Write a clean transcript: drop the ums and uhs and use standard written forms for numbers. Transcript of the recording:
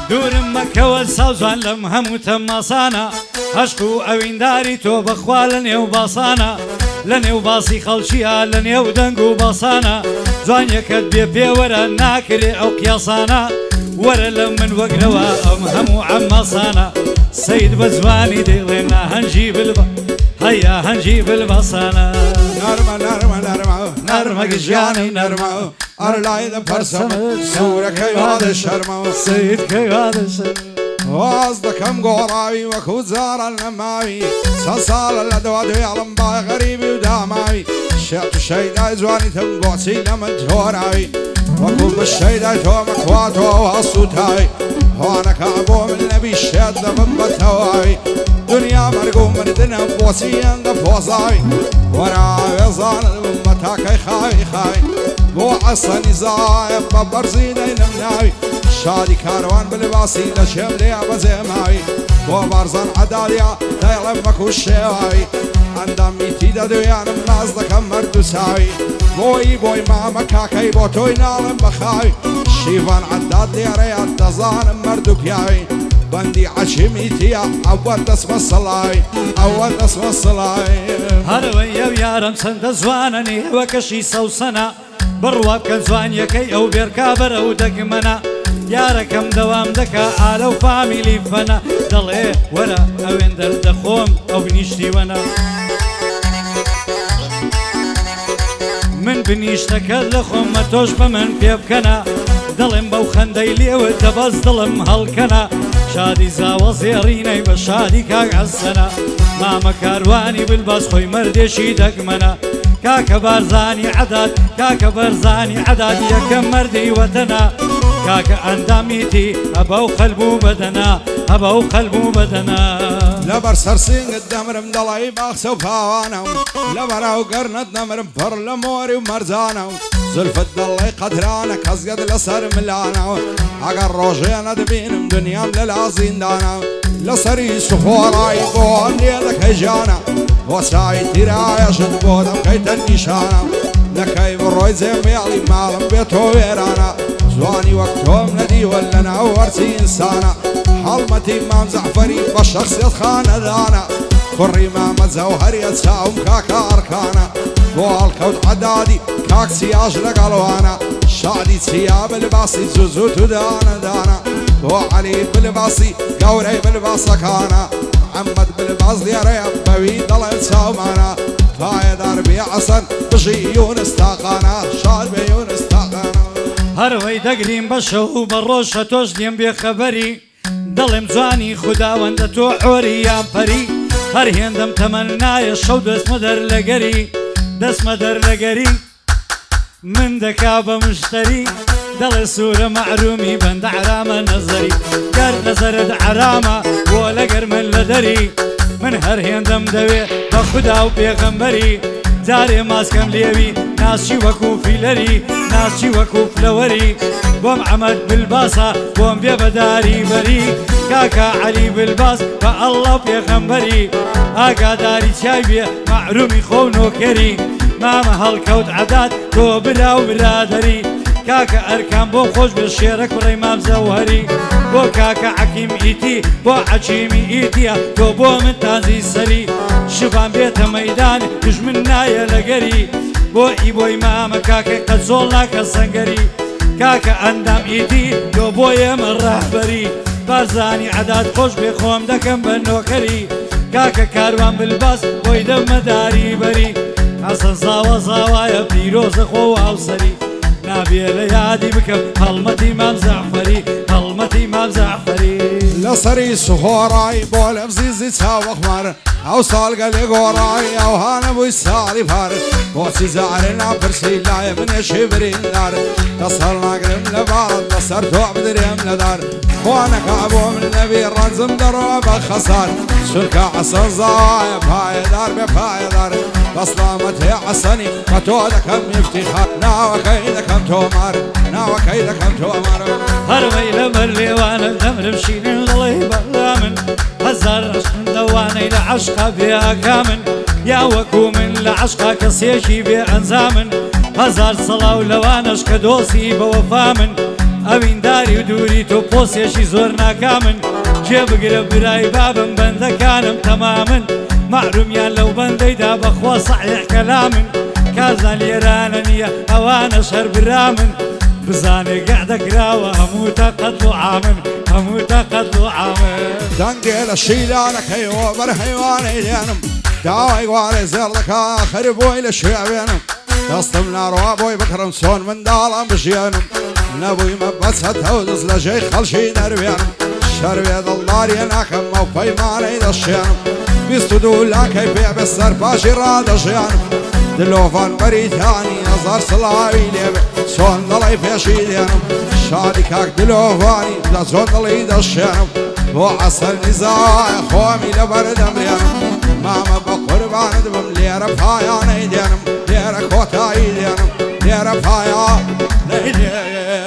دوورم مەکەوە ساوزان لەم هەموو تەماسانە هەشت و ئەوینداری تۆ بەخوا لە نێو باسانە لە نێو باسی خەڵکیە لە نێو دەنگ و باسانە جوانیەکەت بێ پێوەرە ناکرێ ئەو قیاسانە وەرە لە من وەگرەوە ئەم هەموو عەماسانە سەید بە جوانی دەیڵێنا هەنجی بلبە هەیە هەنجی بلبەسانە نەرمە نەرمە نەرمە نەرمە گژیانی نەرمە ئەر لای دەپەرسەمە سوورەکەی وادە شەرمەوە سەید کەی وادە شەرمە واز دەکەم گۆڕاوی وەکو جاران نەماوی چەند ساڵە لە دوا دوێڵم با غەریبی و داماوی شێت و شەیدای جوانیتم بۆچی لە من تۆراوی وەکو بشەیدای تۆ مەکواتەوە هەسووتاوی هۆنەکە بۆ من نەبی شێت دەبم بە تەواوی دنیا مەرگ و مردنە بۆچی ئەندە پۆزاوی وەراوێزانم بە تاکەی خاوی خاوی بۆ عەسەنی زایە بە بەرزی دەینم ناوی شادی کاروان بلباسی لە شێم لێ بەجێماوی بۆ بارزان عەدالیا دەیڵێم وەکو شێواوی ئەندامیتی دەدوێنم ناز دەکەم مەرد و ساوی بۆی مامە کاکەی بۆ تۆی ناڵم بەخاوی شیڤان عەداد لێرەیە دەزانم مەرد و پیاوی بەندی عەچیمیتیە ئەوە دەست بە سڵاوی ئەوە دەست بە سڵاوی هەروەی ئەو یارم چەندە جوانە نێوە کەشی سەوسەنە بڕوا بکەن جوانیەکەی ئەو بێرکا بەرە و دەگمەنە یارەکەم دەوام دەکا ئالە و فامیلی فەنە دەڵێ وەرە ئەوێن دەردەخۆم ئەو نیشتیوەنە من بنیشتەکە لە خۆمە تۆش بە من پێ بکەنە دڵێم بەو خەندەی لێوە دەبەز دڵم هەڵکەنە شادی زاوە زێڕینەی بە شادی کاک حەسەنە مامە کاروانی بلبەس خۆی مەردێشی دەگمەنە کاکە بارزانی عەداد کاکە بەرزانی عەداد یەکەم مەردی وەتەنە کاکە ئەندامیتی ئەبە و قەلب و بەدەنە ئەبە و قەلب و بەدەنە لەبەر سەرسینگت دەمرم دەڵی باخسە و پاوانەم لەبەراو گەرنت نەمرم پڕ لە مۆری و مەرجانە و زولفت دڵی قەدرانە کەسگەت لەسەر ملانەوە ئەگەر ڕۆژێنە دەبینم دنیام لە لازیندانە لەسەری سوخۆڕایی بۆ لێ دەکەی ژانە بۆ چاوی تیرایەشت بۆ دەمکەیتە نیشانە نەکەی بڕۆی جێمێڵی ماڵم بێتۆ وێرانە جوانی وەک تۆم نەدیوە لە ناو وەرچی ئینسانە هەڵمەتی مام زەعفەری بە شەخسیەت خانەدانە کوڕی مامە جەوهەریە چاوم کاکە ئەرکانە بۆ هەڵکەوت عەدادی کاک سیاژ لەگەڵوانە شادی چیا بلباسی جوزوت و دانەدانە بۆ عەلی بلباسی گەورەی بلباسەکانە محەممەد بلباس لێرەیە بەوی دەڵێ چاومانە پایەدار بێ عەسەن بژی یونس تاقانە شاد بێ یونس تاقانە هەروەی دەگرین بە شەو و بە ڕۆژە تۆش دێم بێخەبەری دەڵێم جوانی خوداوەندە تۆ عۆری یان پەری هەر هێندەم تەمەن نایە شەو دەستمە دەرلەگەری دەستمە دەرلەگەری من دەکا بە مشتەری دەڵێ سوورە مەعرومی بەندە عرامە نەزەری گەر نەزەرت عرامە بۆ لەگەر من لە دەری من هەر هێندەم دەوێ بە خودا و پێغەمبەری جارێ ماسکەم لێوی ناسچی وەکو فیلەری ناسچی وەکو فلەوەری بۆم عەمەد بلباسە بۆم بێ بەداری بەری کاکە عەلی بلباس بە ئەڵڵا و پێغەمبەری ئاگاداری چای بێ مەعرومی خۆ و نۆکەری مامە هەڵکەوت عەداد تۆ برا و برادەری کاکە ئەرکان بۆ خۆش بێ شێرە کوڕی مام زەوهەری بۆ کاکە حەکیم ئیتی بۆ حەکیمی ئیتیە تۆ بۆ من تازی سەری شوان بێتە مەیدان دژمن نایە لەگەری بۆی مامە کاکە قەچۆڵ ناکە سەنگەری کاکە ئەندام ئیتی تۆ بۆ ئێمە ڕاهبەری بارزانی عەداد خۆش بێ خۆم دەکەم بە نۆکەری کاکە کاروان بلباس بۆی دەمەداری بەری حەسەن زاوە زاوایە پیرۆزە خۆ و هاوسەری نابێ لە یادی بکەم هەڵمەتی مام زەعفەری هەڵمەتی مام زەعفەری لەسەری سوخۆڕایی بۆ لەبزیزی چاوەخمار ئەو ساڵگە لێ گۆڕایی ئەوهانە بووی ساڵی پار بۆچی جارێ ناپرسی لایە منێشی بریندار دەسەڵ ناگرم لە باڵت بەسەر تۆ بدرێم لەدار خوانەکە بۆ من نەبی ڕەنجم دەڕۆ بە خەسار چونکە عەسەن زاوایە پایەدار بێ پایەدار بەسلامەتێ عەسەنی بە تۆ دەکەم ئیفتیخار ناوەکەی دەکەم تۆمار ناوەکەی دەکەم تۆمار هەروەی لەبەر لێوانە دەمرم شیرین دڵی بەڵا من هەزار عەشقم دەوانەی لە عەشقا بێئاکا من یا وەکو من لە عەشقا کەسێکی بێ ئەنجامن هەزار سەڵاو لەوانەش کە دۆستی بە وەفا من ئەوینداری و دووری تۆ پۆسێکی زۆر ناکامن جێ بگرە برای بابم بەندەکانم تەمامن معلومیان لەو بەندەیدا بەخوا سەحیح کەلامن کازان لێرانە نییە ئەوانە شەر برامن بزانێ گەع دەکراوە هەموو تا قەت و عامن هەموو تا قەت و عامن دەنگێ لە شیلانەکەیەوە بەر هەیوانەی لێنم داوای وارێ زێڕ دەکا خەر بۆی لە شوێوێنم دەستم ناڕوا بۆی بکڕم چۆن منداڵم بژێنم نەبوویمە بەچەتە و دەست لە ژێی خەڵشی دەروێنم شەروێ دڵداریە ناکەم ئەو پەیمانەی دەشێنم 22 لاکەی پێ بە سەرپاشی ڕادەژێنم دلۆڤان بەریتانی هەزار سڵاوی لێبێ چۆن دڵی پێشی دێنم شادی کاک دلۆڤانی لە چۆن دڵی دەشێنم بۆ عەسەر نیزایە خۆمی لەبەر دەمرێنم مامە بە قوربانت بم لێرە پایانەی دێنم لێرە کۆتایی دێنم لێرە پایانەی دێنم